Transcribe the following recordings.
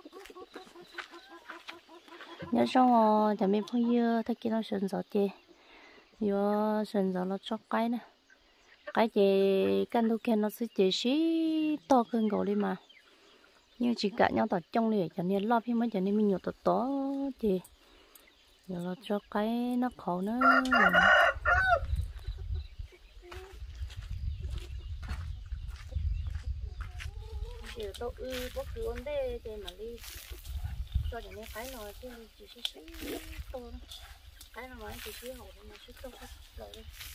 nhớ xong rồi thì mình phong dưa thay kia nó sườn giò chè vô sườn giò nó cho cái nè cái chè căn thu kia nó sẽ chè xí to hơn gạo đi mà nhưng chỉ cả nhau tọt trong này cho nên lo phía mới cho nên mình nhiều tọt to chè rồi nó cho cái nó khổ nữa giờ tôi bóc cứ ổn đấy thì mà đi cho cho nên cái nó chỉ xí to cái nó nói chỉ xí hậu thì nó xí to hết rồi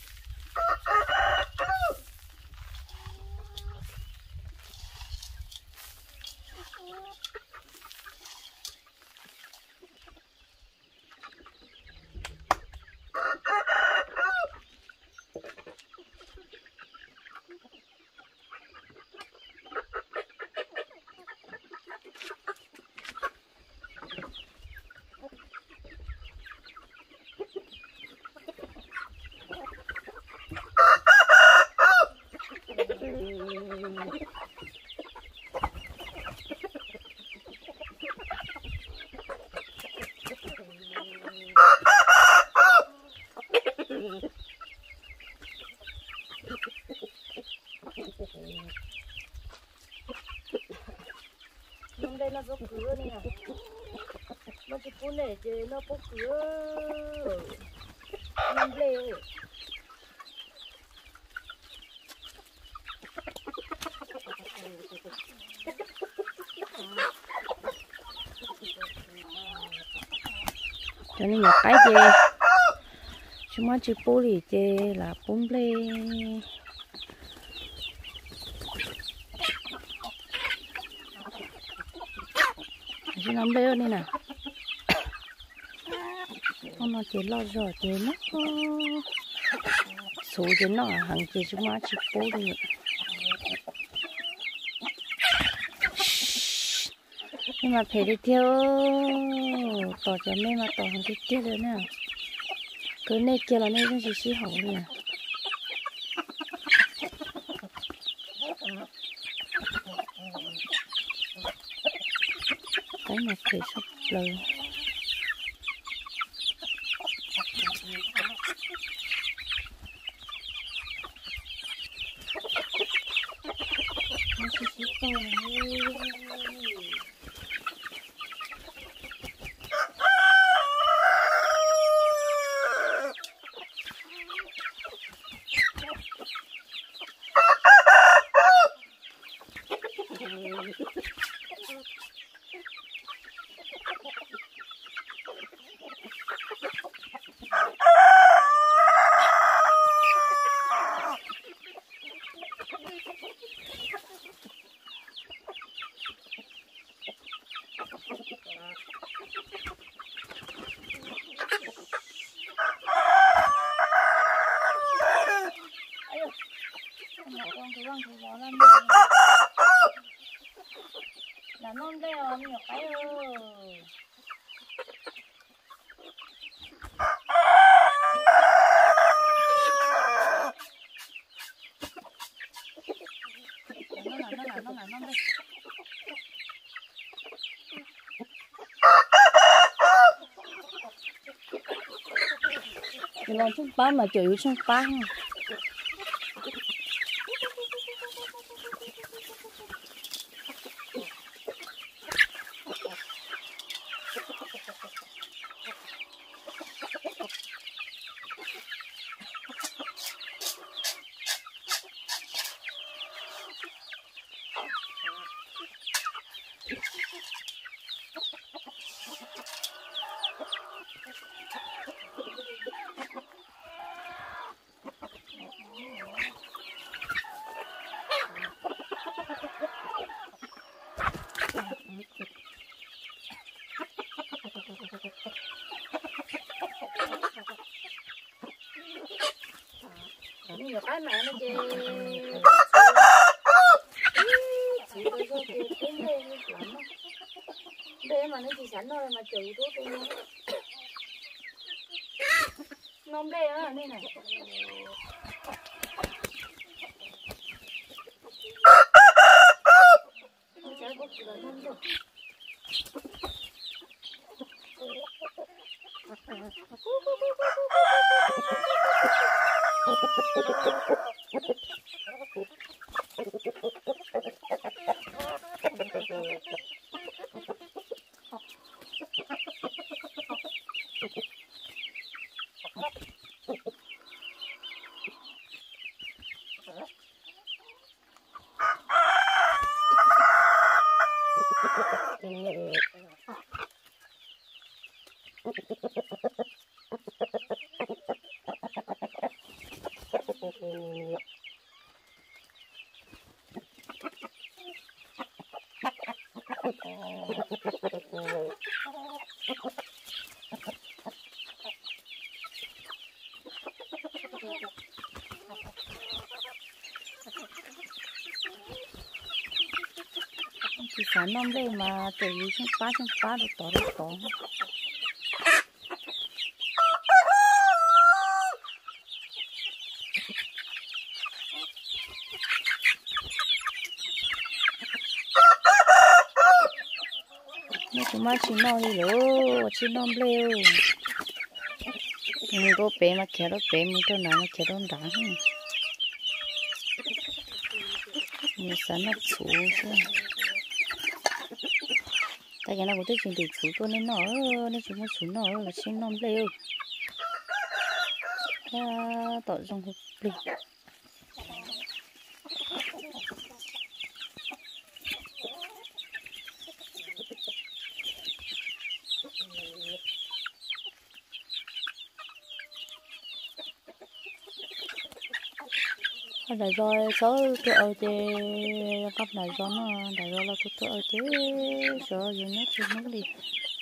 hôm đây nó bốc cửa nè nó chỉ phun này chứ nó bốc cửa năm leo cho nên nhiều cái gì chúng nó chỉ bố thì chê là bún lê chỉ nắm lê này nè nó chỉ lo rồi thì nó số thì nó hàng chỉ chúng nó chỉ bố đi nhưng mà phải đi theo tỏ cho mấy mà tỏ hàng cái kia nữa nè cứ này kia là này cũng chỉ hỏng nè cái mà phải sắp lời nó chỉ to này là non leo nhiều cái ơi nó là non đây cái lon chung ba mà chửi chung ba nhiều cái mẹ nó chê chị tôi cho chị kiếm đây lắm đây mà nó chỉ sẵn thôi mà chửi tôi luôn nôm đây á đây này nó sẽ bốc rồi nôm rồi chỉ sản năm đây mà tự nhiên chúng phá được tỏ chúng mà chỉ nói đi rồi chỉ nói leo mình có bé mà kéo đó bé mình tôi nói mà kéo đó đá mình sản nó chủ tại cái nào cũng tới chuyện để chủ tôi nên chúng nó chủ nó là chỉ nói leo tỏ trong hộp đi đại rồi số tôi ở thế cấp đại rồi nó đại rồi là tôi ở thế số gì nhất thì nó đi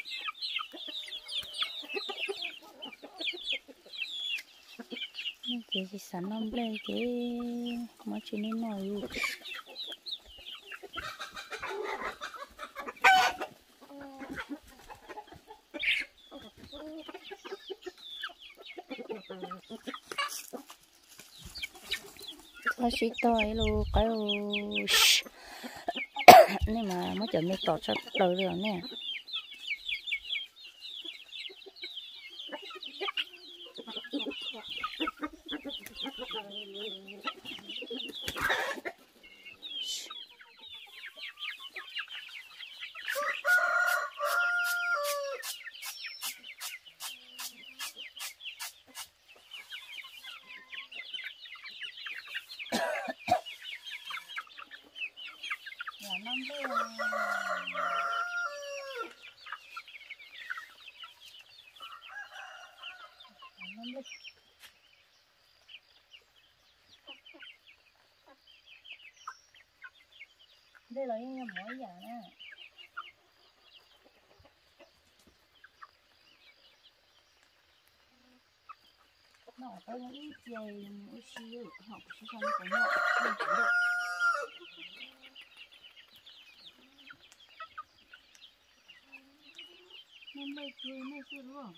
cái gì sản năm lên cái mà chỉ nên nói nó chỉ tôi luôn cái nên mà mới chọn mấy tọt cho đời rồi nè đây là những mỗi giờ nè nó có những ít dây ít xíu học sẽ không có nhọ không chịu được nên đây chơi luôn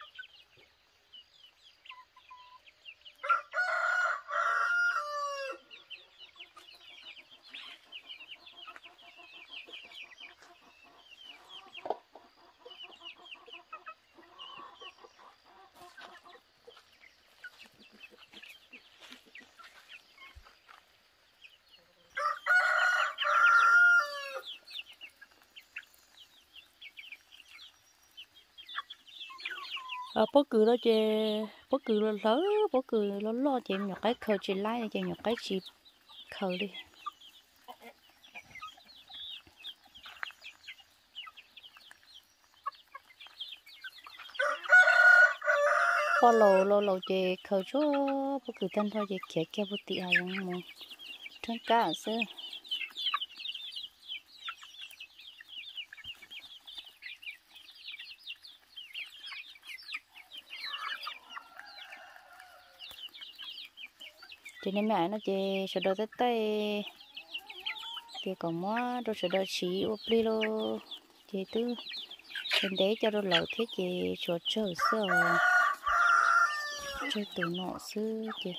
bất cứ đó chị bất cứ là lớn bất cứ nó lo chị nhặt cái khờ chị lái chị nhặt cái chị khờ đi qua lồ chị khờ chú bất cứ thân thôi chị kéo kéo bút tị hay không mà thân cả sơ cho nên mẹ nó chơi sờ đôi tay thì còn mua đồ sờ đôi chỉ ốp đi lô chơi tư trên đấy cho đồ lẩu thế chơi chuột chơi sờ chơi từ nọ xưa chơi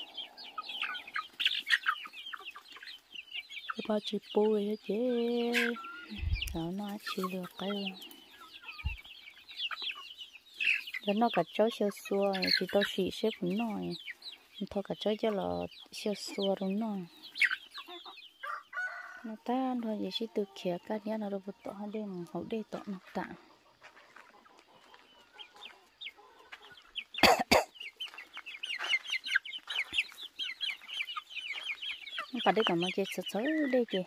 ba chỉ bôi chơi sao nó chỉ được cái rồi nó cả chó siêu xua thì tao xỉ xếp cũng nói thôi cả chó cho là siêu xua đúng rồi nó ta thôi vậy chỉ từ kia cái nhá nó đâu có tỏ đêm hậu đây tỏ nó tạ bà đây còn mà chơi sợ sợ đây kìa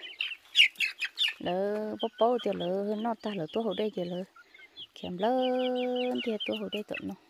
lỡ bóp bóp thì lỡ nó ta lỡ tôi hậu đây kìa lỡ kèm lớn thì tôi hậu đây tụi nó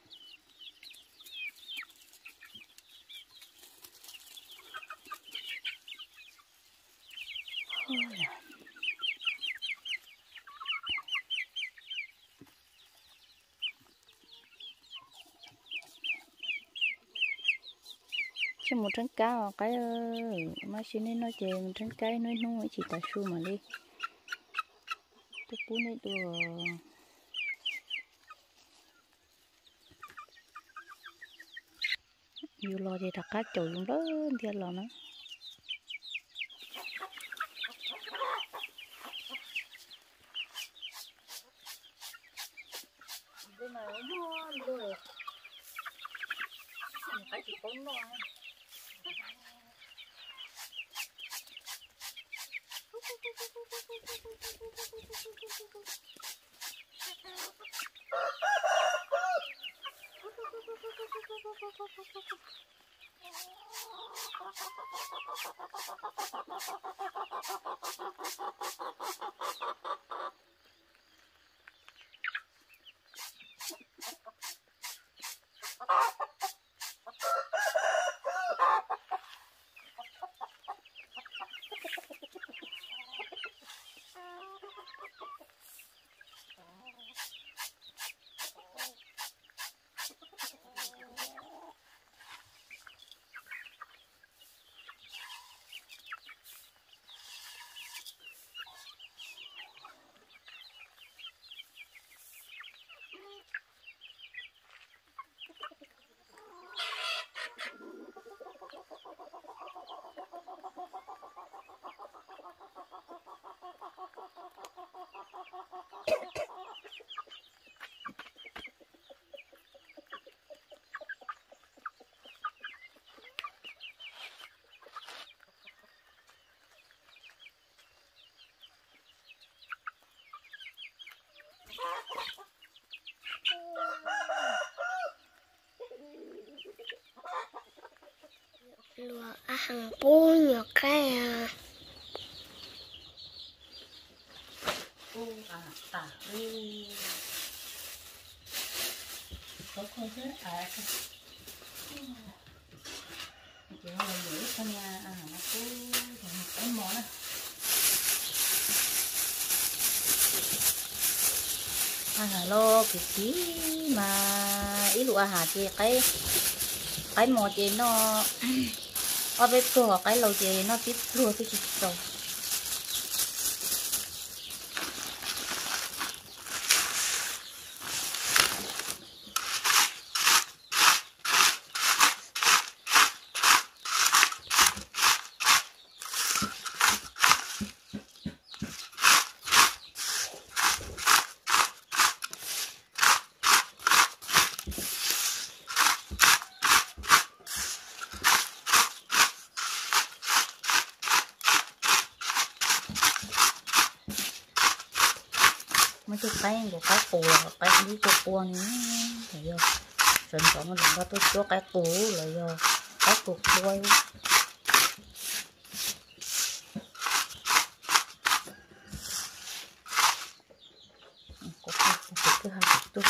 chứ một trứng cá cái mà xin nên nói chè một trứng cá nói nuôi chỉ tại su mà đi tôi cú này đùa nhiều lo thì đặt cá chổi luôn đó thì lo nữa cái này nó rồi cái chỉ có nó lúa hàng bố nhỏ cái tả có con thế chỉ là giữ con nhà nó cứ cái món này lô cái mà ít lúa chị cái mò chị nó ở bên cửa cái lầu chị nó tiếp lúa cái chị rồi mấy cái của cái cù là cái đi cho cua nữa thấy chưa rồi có một lần tôi cho cái cù rồi giờ cái cù quay cái hai tôi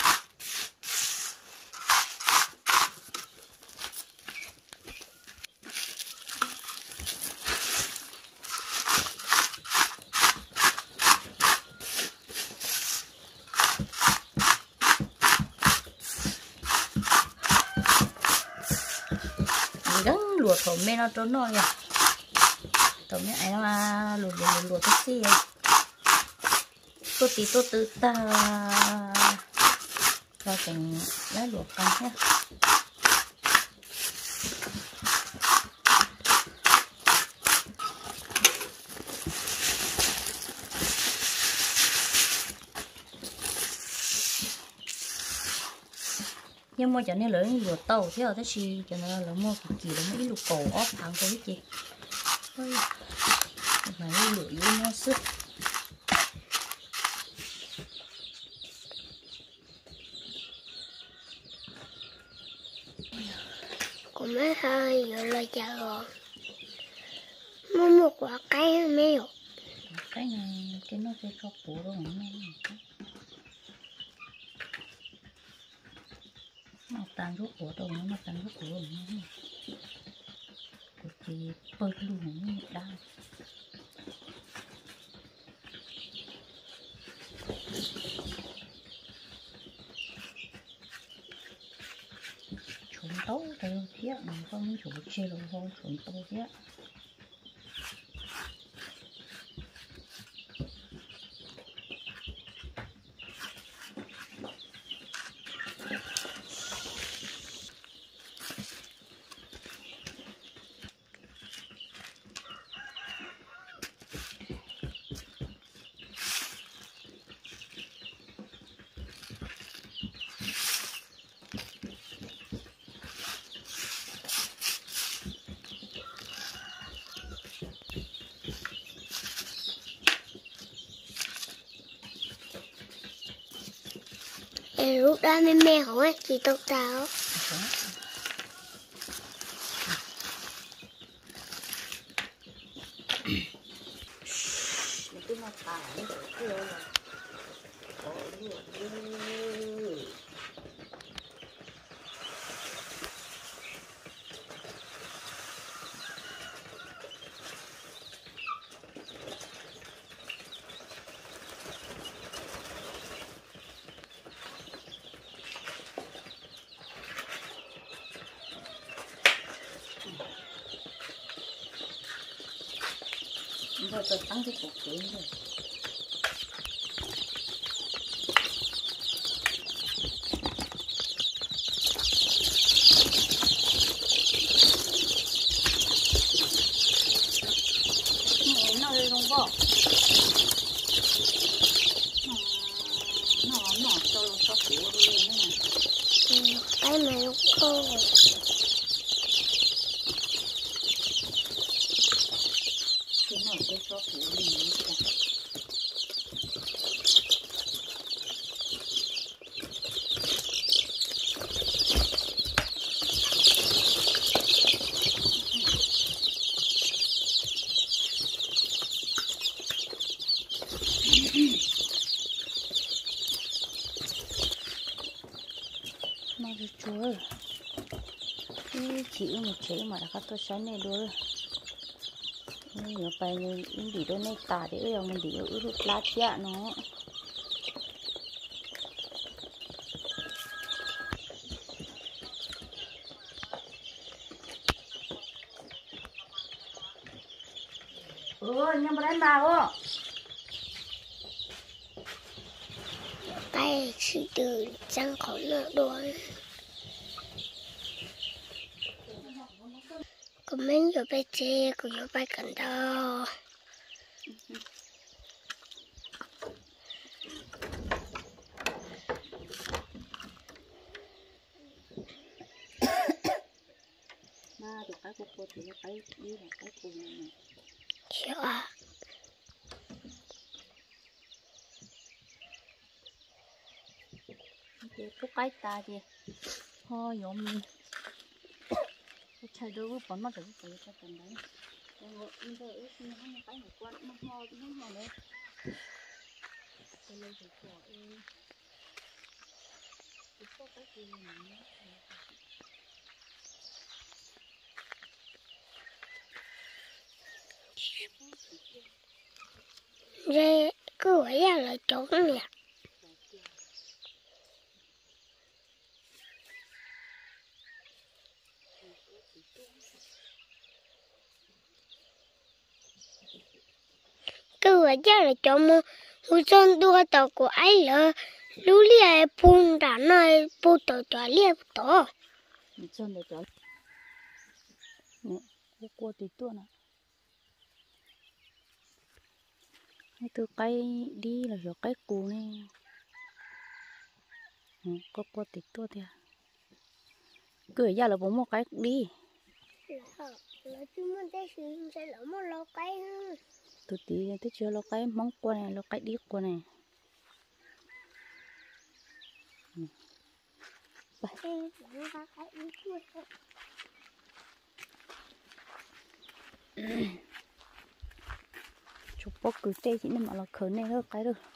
luộc thổ mê nó trốn rồi thổ mê ấy nó luộc cái gì tôi tự ta cho thành lá luộc con nhé nhưng mà cho nên lớn lúa tàu theo thế gì cho nên là mua cực kỳ là mấy lúa cổ ốp thằng cái gì này lúa yêu nó sức cũng mấy hơi rồi là chờ rồi mua một quả cây mèo cái này cái nó sẽ cho củ rồi nó tan rút của đâu nó tan rút của rồi của chị bơi luôn nó đau chúng tấu theo thiết mà không chủ chơi rồi không chúng tấu thiết lúc đó mấy mẹ không á chị tốt tao rồi tôi tăng cái cục kiện rồi nó đi không có nó cho củ đi nữa cái mà lúc cô cái nó sẽ cho củ đi nữa nó đi chuối cái chịu một chế mà đã tôi sáng này đuôi nhiều bài như đi đôi này tả để ở mình đi ở lá chạ nó nhưng mà đánh nào tay sự từ răng khỏi nợ đuôi còn mấy giờ bay chê còn giờ bay cần đâu mà được cái cục thì cái đi là cái cục này hiểu à cái cái ta gì thôi giống cái chơi đôi với nó được cái cho tầm đấy rồi bây giờ ước nó không cái một quan nó ho nó đấy cái này thì cho có cái gì nữa Rê cứ quay ra là trốn nè cứ quay ra là trốn mà hú chân đua tàu của ấy là lú lia phun đã nói phun tàu tàu lia tổ mình chân để cho nè cô cua tí tua nè từ cây đi là hiểu cái cù này có cua tí tua thì cứ ở nhà là bố một cái đi là chú muốn tới xin sẽ lỡ một lô cái tụi tí tới chưa lo cái móng qua này lo cái đi qua này chụp bóc cứ tê chỉ nên mà là khởi này thôi cái được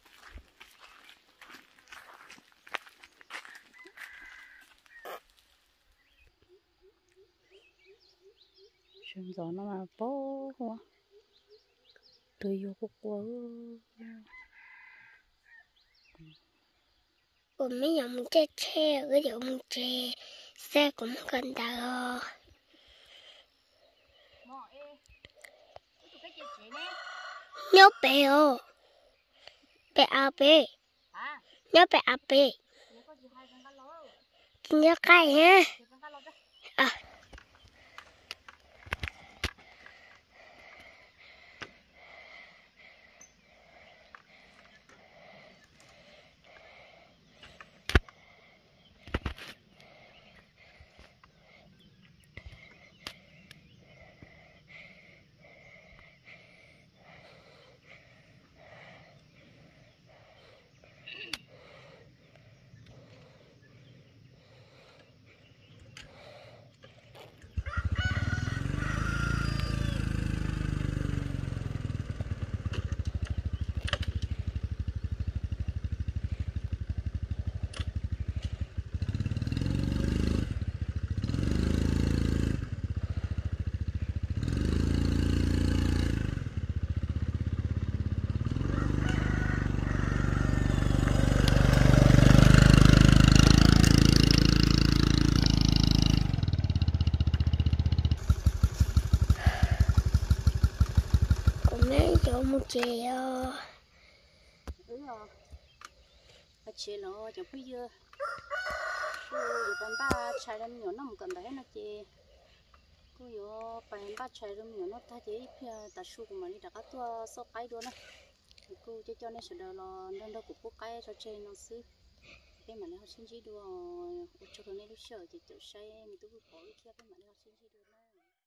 sương gió nó mà bố hoa tươi vô quá của mấy dòng chơi xe cái dòng xe cũng cần ta nhớ bé ô bé à bé nhớ bé à bé nhớ cái ha à một chè đúng rồi bà chè nó chẳng phải dưa rồi bạn ba chạy lên nhỏ nó không cần đấy nó chè cô yo bạn ba chạy lên nhỏ nó ta chỉ ta su của mình đi đặt cái tua số cái đua nó cô cho nên sẽ đợi là nên đâu cũng có cái cho chè nó xí cái mà nó sinh chi đua cho nên lúc sợ thì tự say mình tôi bỏ đi kia cái mà nó sinh chi đua